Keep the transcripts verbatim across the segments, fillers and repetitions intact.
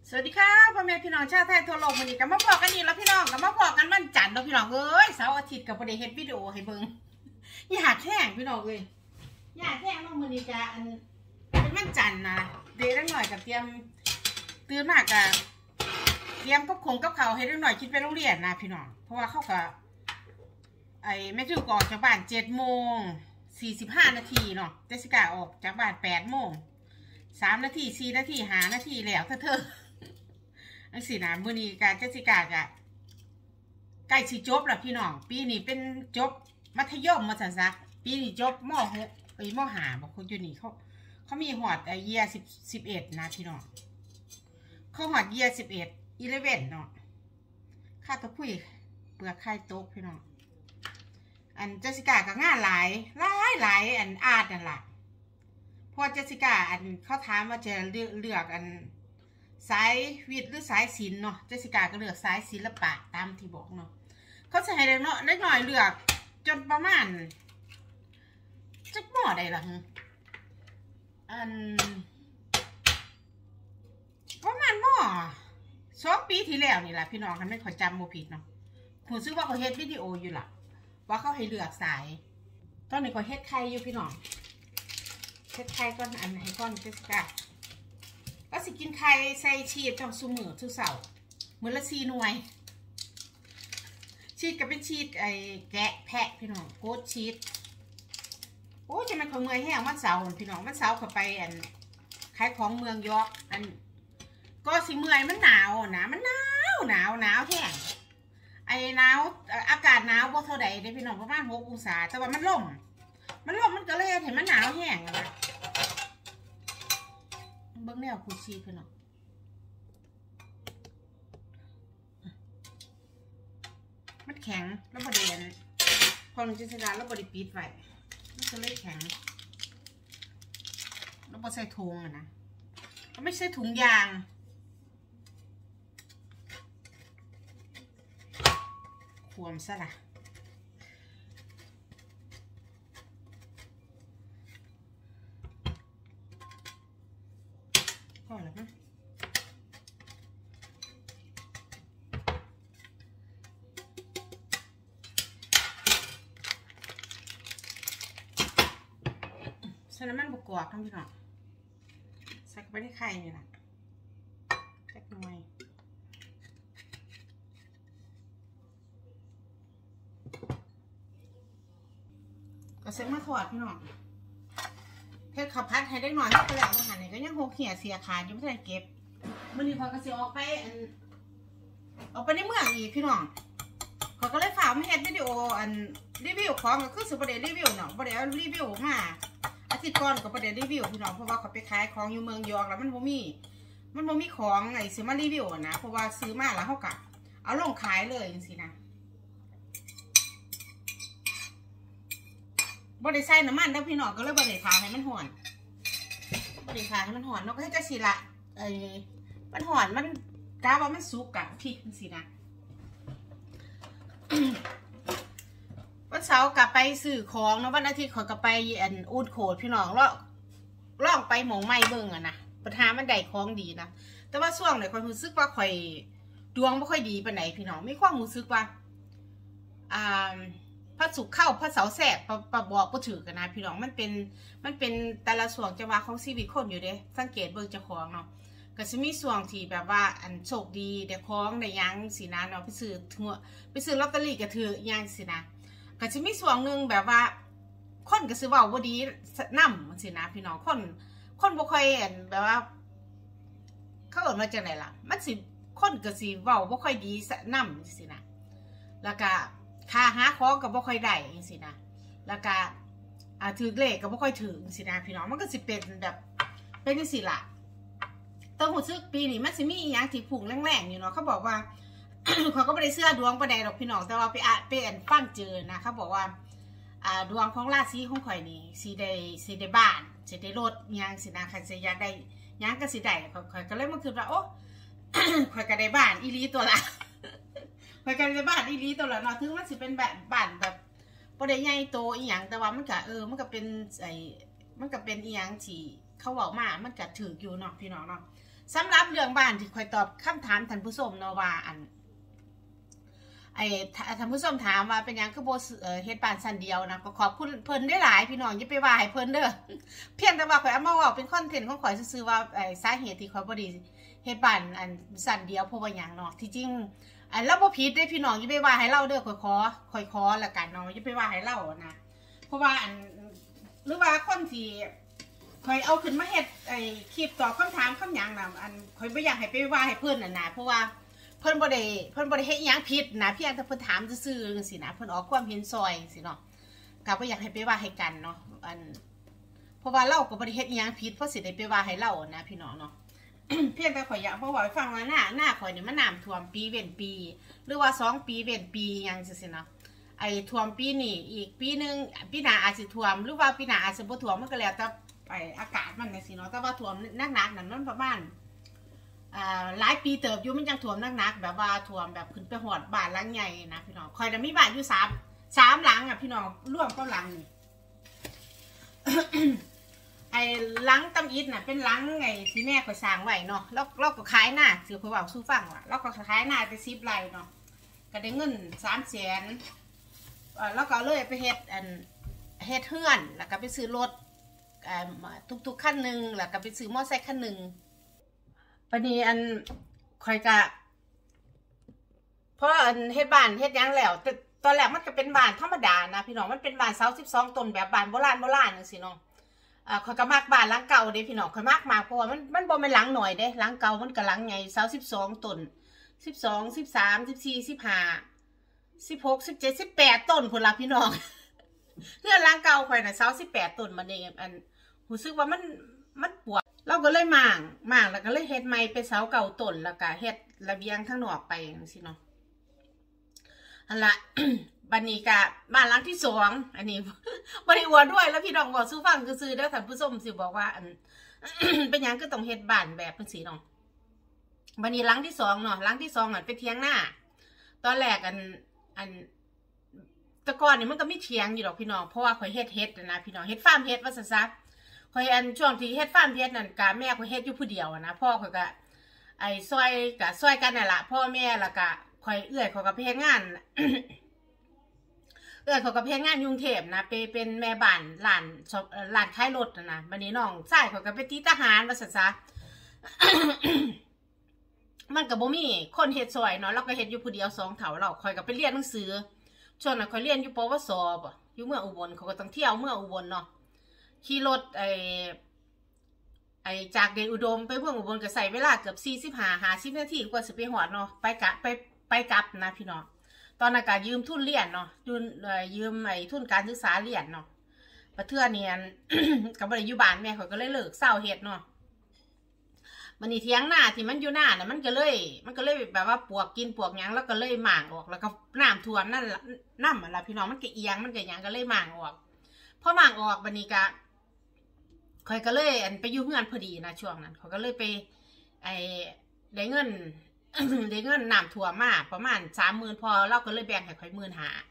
สวัสดีค่ะพ่อแม่พี่น้องชาวไทยทั่วโลกวันนี้กันมาพอกันนี่แล้วพี่น้องกันมาพอกันวันจันทร์เราพี่น้องเอ้ยเสาร์อาทิตย์กับประเดี๋ยวเฮ็ดวิดีโอให้เบิ่งอยากแห้งพี่น้องเลยอยากแห้งน้องมือนี้กะอันเป็นวันจันทร์นะเดี๋ยวหน่อยกับเตรียมตื่นมากกะเตรียมกับคงกับเขาให้หน่อยคิดไปโรงเรียนนะพี่น้องเพราะว่าเขากะไอ้แม่ทิวออกจากบ้านเจ็ดโมงสี่สิบห้านาทีเนาะเจสสิก้าออกจากบ้านแปดโมงสามนาทีสี่นาทีห้านาทีแล้วเธอเธออันสินะมื้อนี้การเจสสิก้ากะใกล้สิจบแล้วพี่น้องปีนี้เป็นจบมัธยมมาสั่นซะปีนี้จบม.หกไอ้ม.ห้าบอกคนอยู่นี่เขาเขามีหอดไอ้เยียสิบสิบเอ็ดนะพี่น้องเขาหอดเยียสิบเอ็ดอีเลเว่นเนาะข้าตะพุยเปลือกไข่โต๊ะพี่น้องอันเจสสิก้าก็งานหลายหลายหลายอันอาร์ตนั่นแหละพอเจสสิก้าอันเขาถามว่าจะเลือกเลือกอันสายวิทย์หรือสายศิลป์เนาะเจสสิก้าก็เลือกสายศิลปะตามที่บอกเนาะเขาจะให้เด็กเนาะเล็กหน่อยเลือกจนประมาณจักหม้อได้ละอันประมาณหม้อสองปีที่แล้วนี่แหละพี่น้องกันไม่ขอจำโมผิดเนาะผมซื้อว่าเขาเฮ็ดวิดีโออยู่ล่ะว่าเขาให้เลือกสายตอนนี้ก็เฮ็ดไข่อยู่พี่น้องเฮ็ดไข่ก้อนอันให้ก้อนเจสสิก้าก็สิกินไข่ใส่ชีสทั้งซุมือทุกเสาร์มื้อละสี่หน่วยชีสก็เป็นชีสไอ้แกะแพะพี่น้องโกดชีสโอ้จะมันของเมืองแห้งมันเสาร์พี่น้องมันเสาร์เข้าไปอันขายของเมืองยอร์กอันก็สิเมื่อยมันหนาวนะมันหนาวหนาวหนาวแห้งไอ้หนาวอากาศหนาวบ่เท่าใดเด้พี่น้องประมาณหกองศาแต่ว่ามันล่มมันล่มมันก็เลยเห็นมันหนาวแห้งนะเบิ้งแนวคูชีพี่น้องมันแข็งแล้วบริเวณพอลงจินตนาแล้วบริปีดไว้มันก็เลยแข็งแล้วบอใส่ถุงอะนะก็ไม่ใช่ถุงยางขวมซะละพอแล้วมั้ยใส่น้ำมันบกกอกทั้งพี่น้องใส่ไปในไข่นี่แหละแค่หน่อยก็เซ็ตมาถอดพี่น้องเฮ็ดข้าวผัดให้ได้หน่อยก็แล้วอาหารนี่ก็ยังหกเหี่ยเสียขาดอยู่ไม่ได้เก็บมื้อนี้พอยก็สิออกไปอันออกไปในเมืองอีกพี่น้องเขาก็เลยฝากมาเฮ็ดวิดีโออันรีวิวของก็คือสิบ่ได้รีวิวเนาะบ่ได้เอารีวิวมาอาทิตย์ก่อนก็บ่ได้รีวิวพี่น้องเพราะว่าเขาไปขายของอยู่เมืองยอร์กแล้วมันบ่มีมันบ่มีของไอ้สิมารีวิวนะเพราะว่าซื้อมาแล้วเฮาก็เอาลงขายเลยจังซี่นะบ่ได้ใส่น้ำมันแล้วพี่น้องก็เลยบ่ได้ทาให้มันห่อนบ่ได้ทาให้มันห่อนเนาะก็ให้จังซี่ละไอ้มันห่อนมันกะว่ามันสุกกะพริกจังซี่นะวันเสาร์กลับไปซื้อของเนาะวันอาทิตย์ขอกลับไปอันอูดโขดพี่น้องล่องล่องไปหมองไม้เบิ่งอะนะปัญหามันได้ของดีนะแต่ว่าช่วงไหนความรู้สึกว่าข่อยดวงไม่ค่อยดีปานไหนพี่น้องไม่ความรู้สึกว่าอ่าพระศุกร์เข้าพระเสาร์แสบประบอกประถือกันนะพี่น้องมันเป็นมันเป็นแต่ละส่วนจังหวะของชีวิตคนอยู่เด้สังเกตเบิ่งเจ้าของเนาะก็จะมีส่วนที่แบบว่าอันโชคดีได้ของได้ยังสินะเนาะไปซื้อทั่วไปซื้อลอตเตอรี่ก็ถือยังสินะก็จะมีส่วนหนึ่งแบบว่าคนก็ซื้อว่าบ่ดีนำสินะพี่น้องคนคนบ่ค่อยแบบว่าเขาเอิ้นว่าจังได๋ล่ะมันสิคนก็สิเว้าบ่ค่อยดีนำสินะแล้วก็ค่าหาของก็บ่ค่อยได้จังซี่นะแล้วก็อ่าถือเลขก็บ่ค่อยถึงสินะพี่น้องมันก็สิเป็นแบบเป็นจังซี่ล่ะต้องรู้สึกปีนี้มันสิมีอีหยังที่พุ่งแรงๆอยู่เนาะเขาบอกว่า เขาก็ไม่ได้เชื่อดวงประเดดอกพี่น้องแต่ว่าไปอ่านไปอ่านฟังเจอนะเขาบอกว่าอ่าดวงของราศีของข่อยนี่สีได้สีได้บ้านสีได้รถยังสินะใครจะอยากได้ยังก็สีได้ข่อยก็เลยมาคือว่าโอ้ข่อยก็ได้บ้านอีลีตัวละข่อยก็ได้บ้านอีลีตัวละเนาะถึงมันสิเป็นแบบบ้านแบบประเดี๋ยวใหญ่โตอีหยังแต่ว่ามันก็เออมันก็เป็นไอ้มันก็เป็นอีหยังที่เขาบอกมามันก็ถืออยู่เนาะพี่น้องเนาะสำหรับเรื่องบ้านที่คอยตอบคำถามท่านผู้ชมเนาะว่าอันไอ้ท่านผู้ชมถามว่าเป็นยังคือโบเฮ็ดบ้านสั้นเดียวนะก็ขอบคุณเพิ่นได้หลายพี่น้องอย่าไปว่าให้เพิ่นเด้อเพียงแต่ว่าข่อยเอามาว่าเป็นคอนเทนต์ของข่อยซื่อๆว่าไอ้สาเหตุที่ข่อยบ่ได้เฮ็ดบ้านอันสั้นเดียวเพราะว่าหยังเนาะที่จริงอันเราบ่ผิดเด้พี่น้องอย่าไปว่าให้เราเด้อข่อยขอข่อยขอละกันเนาะอย่าไปว่าให้เรานะเพราะว่าอันหรือว่าคนที่ข่อยเอาขึ้นมาเฮ็ดไอ้คลิปตอบคำถามคำหยังน่ะอันข่อยบ่อยากให้ไปว่าให้เพิ่นน่ะนะเพราะว่าเพิ่นบ่ได้เพิ่นบ่ได้เฮ็ดอิหยังผิดนะเพียงแต่เพิ่นถามซื่อๆจังซี่นะเพิ่นออกความเห็นซอยจังซี่เนาะก็บ่อยากให้ไปว่าให้กันเนาะอันเพราะว่าเราก็บ่ได้เฮ็ดอิหยังผิดเพราะสิได้ไปว่าให้เรานะพี่น้องเนาะ เพียงแต่ข่อยอยากมาบอกให้ฟังว่าหน้าหน้าข่อยนี่มันน้ำท่วมปีเว้นปีหรือว่าสองปีเว้นปีหยังจังซี่เนาะไอ้ท่วมปีนี้อีกปีนึงปีหน้าอาจสิท่วมหรือว่าปีหน้าอาจสิบ่ท่วมมันก็แล้วแต่ไอ้อากาศมันจังซี่เนาะแต่ว่าท่วมหนักๆนั่นมันประมาณอ่าหลายปีเติบอยู่มันยังท่วมหนักๆแบบว่าท่วมแบบขึ้นไปหอดบ้านหลังใหญ่นะพี่น้องข่อยน่ะมีบ้านอยู่สาม สามหลังอ่ะพี่น้องร่วมกับหลังนี่ ไอ้หลังตำอิฐน่ะเป็นหลังไงที่แม่ข่อยสร้างไว้เนาะแล้วเราก็ขายหน้าสิข่อยเว้าสู่ฟังว่าเราก็ขายหน้าไปสิบไร่เนาะก็ได้เงินสามแสนเอ่อแล้วก็เลยไปเฮ็ดอันเฮ็ดเฮือนแล้วก็ไปซื้อรถอ่าทุกๆคันนึงแล้วก็ไปซื้อมอเตอร์ไซค์คันนึงปานนี้อันข่อยก็เพราะอันเฮ็ดบ้านเฮ็ดหยังแล้วแต่ตอนแรกมันก็เป็นบ้านธรรมดานะพี่น้องมันเป็นบ้านเสาสิบสองต้นแบบบ้านโบราณโบราณจังซี่เนาะอ่าข่อยก็มักบ้านหลังเก่าเด้พี่น้องข่อยมักมากเพราะว่ามันมันบ่แม่นหลังหน่อยเด้หลังเก่ามันก็หลังใหญ่เสาสิบสองต้นสิบสอง สิบสาม สิบสี่ สิบห้า สิบหก สิบเจ็ด สิบแปดต้นพุ่นล่ะพี่น้องเฮือนหลังเก่าข่อยน่ะเสาสิบแปดต้นมันเองอันรู้สึกว่ามันมันปวดเราก็เลยมางมางแล้วก็เลยเฮ็ดใหม่เป็นเสาเก่าต้นแล้วก็เฮ็ดระเบียงข้างนอกไปจังซี่เนาะอันละ บันนี้กะบ้านหลังที่สองอันนี้ บริวารด้วยแล้วพี่น้องบอกสู้ฟังคือซื้อแล้วท่านผู้ชมสิบอกว่าอัน เป็นยังก็ต้องเฮ็ดบ้านแบบเป็นสีน้องบันนี้หลังที่สองเนาะหลังที่สองอ่ะเป็นเทียงหน้าตอนแรกอันอันตะกอนนี่มันก็ไม่เทียงอยู่ดอกพี่น้องเพราะว่าข่อยเฮ็ดเฮ็ดนะพี่น้องเฮ็ดฟาร์มเฮ็ดว่าซะซะข่อยอันช่วงที่เฮ็ดฟาร์มเฮ็ดนั่นกะแม่ข่อยเฮ็ดอยู่ผู้เดียวนะพ่อข่อยก็ไอ้ซอยกะซอยกันนั่นแหละพ่อแม่แล้วก็ข่อยเอื้อยข่อยก็ไปเฮ็ดงาน เออเขาก็เพียงงานยุงเทพนะไปเป็นแม่บ้านหลานหลานท้ายรถนะวันนี้น้องใช่เขาก็ไปตีทหารมาซะซะ มันก็บ่มีคนเฮ็ดซอยเนาะเราก็เฮ็ดอยู่ผู้เดียวสองเถาเราคอยก็ไปเรียนหนังสือช่วงนั้นคอยเรียนอยู่ปวสบ่อยู่เมืองอุบลเขาก็ต้องเที่ยวเมืองอุบลเนาะขี่รถไอไอจากเดชอุดมไปเมืองอุบลก็ใส่เวลาเกือบสี่สิบห้า ห้าสิบนาทีกว่าสิไปฮอดเนาะไปกะไปไปกลับนะพี่น้องตอนนั้นก็ยืมทุนเรียนเนาะยืมยืมไอ้ทุนการศึกษาเรียนเนาะประเทื่อเนียน ก็บ่ได้อยู่บ้านแม่เขาก็เลยเลิกเศร้าเฮ็ดเนาะมันนี่เถียงหน้าที่มันอยู่หน้าน่ะมันก็เลยมันก็เลยแบบว่าปวกกินปวกหยังแล้วก็เลยหม่างออกแล้วก็น้ำท่วมนั่นน้ำอะไรพี่น้องมันก็เอียงมันก็หยังก็เลยหม่างออกพอหม่างออกบัดนี้ก็ข่อยก็เลยอันไปอยู่เฮือนพอดีนะช่วงนั้นเขาก็เลยไปไอ้ได้เงิน ได้เงินน้ำท่วมมาประมาณสามหมื่นพอเราก็เลยแบ่งให้ข่อยหมื่นหา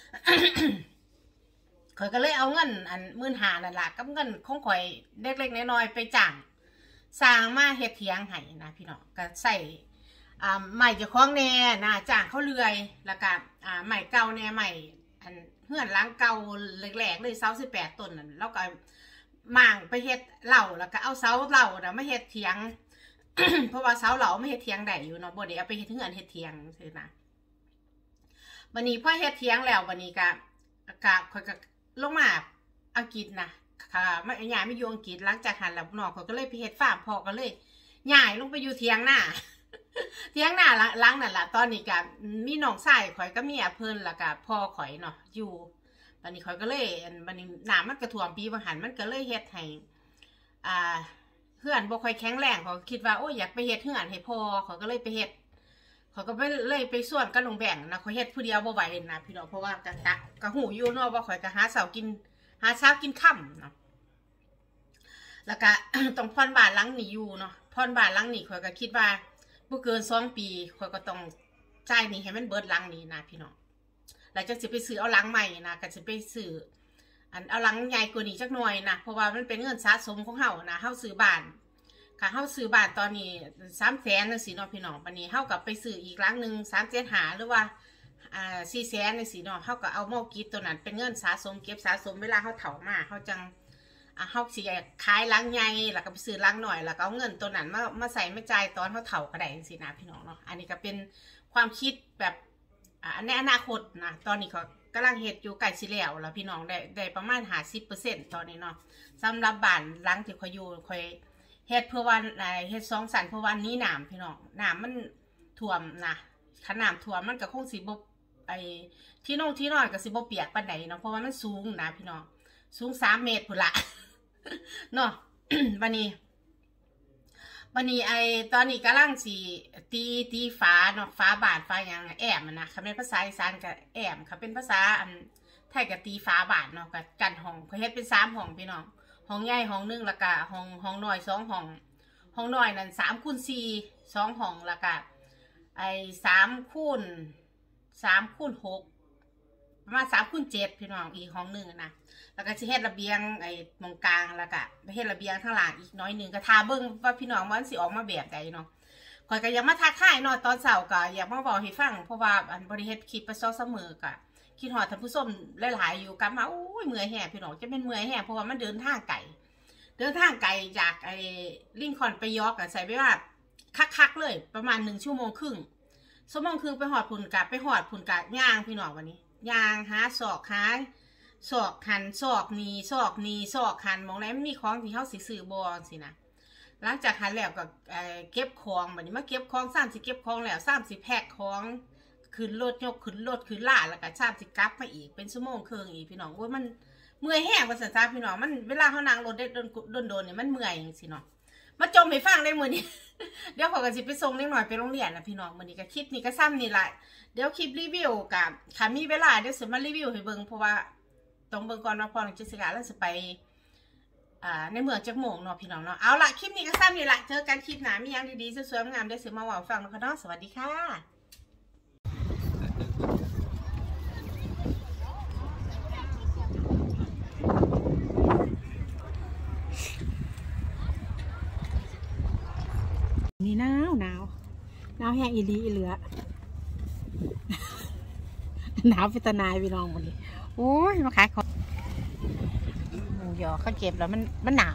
ข่อยก็เลยเอาเงินอันหมื่นหานั่นแหละกับเงินของข่อยเล็กๆน้อยๆไปจ้างสร้างมาเฮ็ดเถียงให้นะพี่น้องก็ใส่อ่าใหม่เจ้าของแน่นะจ้างเขาเลื่อยแล้วก็อ่าใหม่เก่าแน่ใหม่อันเฮือนหลังเก่าแรกๆเลยเสาสิบแปดต้นนั่นแล้วก็มั่างไปเฮ็ดเหล่าแล้วก็เอาเสาเหล่าน่ะมาเฮ็ดเถียง เพราะว่าเสาเหล่าไม่เฮ็ดเถียงได้อยู่เนาะบ่ได้เอาไปเฮ็ดเฮือนเฮ็ดเถียงซื่อนะบัดนี้พอเฮ็ดเถียงแล้วบัดนี้ก็ก็ค่อยก็ลงมาอังกฤษนะค่ะไม่ย้ายไม่อยู่อังกฤษหลังจากหันแล้วน้องเขาก็เลยไปเฮ็ดฟาร์มพ่อก็เลยย้ายลงไปอยู่เถียงหน้า เถียงหน้าหลังนั่นล่ะตอนนี้ก็มีน้องชายข่อยก็มีอาเพิ่นแล้วก็พ่อข่อยเนาะอยู่บัดนี้ข่อยก็เลยบัดนี้น้ามันก็ท่วมปีบ่หันมันก็เลยเฮ็ดให้อ่าเพื่อนบ่ค่อยแข็งแรงเขาคิดว่าโอ้ยอยากไปเฮ็ดเฮือนให้พ่อเขาก็เลยไปเฮ็ดเขาก็ไปเลยไปส่วนกับน้องแบ่งนะเขาเฮ็ดผู้เดียวบ่ไหวนะพี่น้องเพราะว่ากะกะกะหูอยู่เนาะว่าข่อยก็หาเช้ากินหาเช้ากินค่ำเนาะแล้วก็ ต้องผ่อนบ้านหลังนี้อยู่เนาะผ่อนบ้านหลังนี้ข่อยก็คิดว่าบ่เกินสองปีข่อยก็ต้องจ่ายหนี้ให้มันเบิดหลังนี้นะพี่น้องแล้วจังสิไปซื้อเอาหลังใหม่นะก็สิไปซื้ออันเอาหลังใหญ่กว่านี้จักหน่อยนะเพราะว่ามันเป็นเงินสะสมของเฮานะเฮาซื้อบ้านค่ะเฮาซื้อบ้านตอนนี้สามแสนจังซี่เนาะพี่น้องปานนี้เฮากับไปซื้ออีกหลังนึงสามแสนห้าหรือว่าอ่าสี่แสนจังซี่เนาะเฮาก็เอามอกิดตัวนั้นเป็นเงินสะสมเก็บสะสมเวลาเฮาเฒ่ามาเฮาจังอ่าเฮาสิขายหลังใหญ่แล้วก็ไปซื้อหลังหน่อยแล้วก็เอาเงินตัวนั้นมามาใส่มาจ่ายตอนเฮาเฒ่าก็ได้จังซี่นะพี่น้องเนาะอันนี้ก็เป็นความคิดแบบอ่าในอนาคตนะตอนนี้เขากำลังเฮ็ดอยู่ใกล้สิแล้วแล้วพี่น้องได้ได้ประมาณ ห้าสิบเปอร์เซ็นต์ ตอนนี้เนาะสำหรับบ้านหลังที่เขาอยู่ค่อยเฮ็ดเพื่อวันเฮ็ดสองสันเพื่อวันนี้น้ำพี่น้องน้ำมันท่วมนะขนาดท่วมมันก็คงสิบ่ไอที่นอนที่นอนก็สิบ่เปียกปานใดเนาะเพราะว่ามันสูงนะพี่น้องสูงสามเมตรพุ่นละ เนาะ วันนี้วันนี้ไอตอนนี้กำลังสีตีตีฝาเนาะฝาบาดฝาอย่างแอมนะคำเป็นภาษาอีสานกับแอมค่ะเป็นภาษาอันไทยกับตีฝาบาดเนาะกับกันห้องเขาเฮ็ดเป็นสามห้องพี่น้องห้องใหญ่ห้องนึงแล้วก็ห้องห้องน้อยสองห้องห้องน้อยนั่นสามคูณสี่สองห้องแล้วก็ไอสามคูณสามคูณหกประมาณสามคูณเจ็ดพี่น้องอีกห้องหนึ่งนะแล้วก็จะเฮ็ดระเบียงไอ้ตรงกลางแล้วก็ไปเฮ็ดระเบียงข้างหลังอีกน้อยหนึ่งก็ทาเบิ้งว่าพี่น้องมันสิออกมาแบบใดเนาะข่อยก็ยังมาทักทายเนาะตอนเช้าก็อยากมาบอกให้ฟังเพราะว่าอันบริเฮ็ดคลิปประซอเสมอก็คิดฮอดท่านผู้ชมหลายๆอยู่กลับมาอุ้ยเมื่อยแห่พี่น้องจะเป็นเมื่อยแห่เพราะว่ามันเดินทางไกลเดินทางไกลจากไอ้ลิงคอล์นไปยอร์กใส่ไปว่าคักๆเลยประมาณหนึ่งชั่วโมงครึ่งชั่วโมงครึ่งไปหอดผุนกะไปหอดผุนกะย่างพี่น้องวันนี้ย่างหาศอกหาศอกหันศอกนีศอกนีศอกหันมองแล้วมันมีของที่เขาสิซื้อบอสินะหลังจากหันแล้วก็เก็บของแบบนี้มาเก็บของสามสิเก็บของแล้วสามสิแพ็คของขึ้นรถยกขึ้นรถขึ้นล่าแล้วก็สามสิกลับมาอีกเป็นชั่วโมงครึ่งอีกพี่น้องว่ามันเมื่อยแห้งภาษาจ้าพี่น้องมันเวลาเขานั่งรถได้โดนโดนโดนเนี่ยมันเมื่อยอย่างสิเนาะมาจมไปฟังได้มือนี้ เดี๋ยวขอกระสิไปส่งเล็กหน่อยไปโรงเรียนนะพี่น้องมือนี้ก็คลิปนี้ก็ซ้ำนี่แหละเดี๋ยวคลิปรีวิวกับค่ะมีเวลาเดี๋ยวสิมารีวิวให้เบิ่งเพราะว่าต้องเบิ่งก่อนว่าพอหลังจากสิกาแล้วจะไปอ่าในเมืองจักโมงเนาะพี่น้องเนาะเอาละคลิปนี้ก็ซ้ำนี่แหละเจอกันคลิปหน้ามีอย่างดีๆสวยๆงามๆได้สิมาว่าฟังนะคะเนาะสวัสดีค่ะนี่หนาวหนาวหนาวแห้งอีลีอีเหลือ หนาวพิตนายพี่น้องวันนี้โอ้ยมาขายของหมูยอเขาเก็บแล้วมันมันหนาว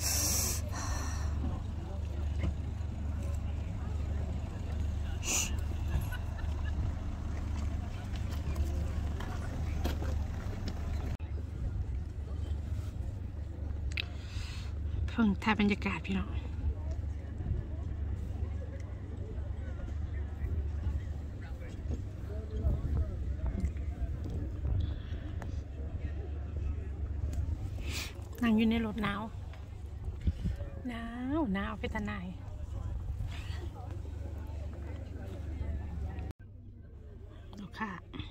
เพิ่งถ่ายบรรยากาศพี่น้องนั่งอยู่ในรถหนาวหนาวหนาวไปตะนายเอาค่ะ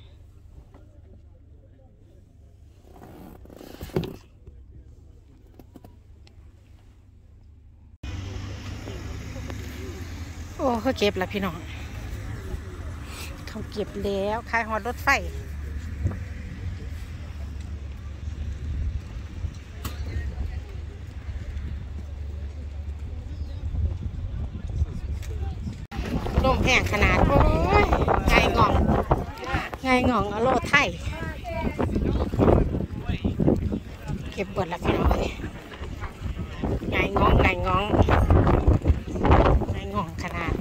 โอ้เขาเก็บแล้วพี่น้องเขาเก็บแล้วขายหอดรถไฟลมแห้งขนาดโอ้ยไงง่องไงง่องอโลไทยเก็บเบิดละพี่น้องไงง่องไงง่องไงง่องขนาด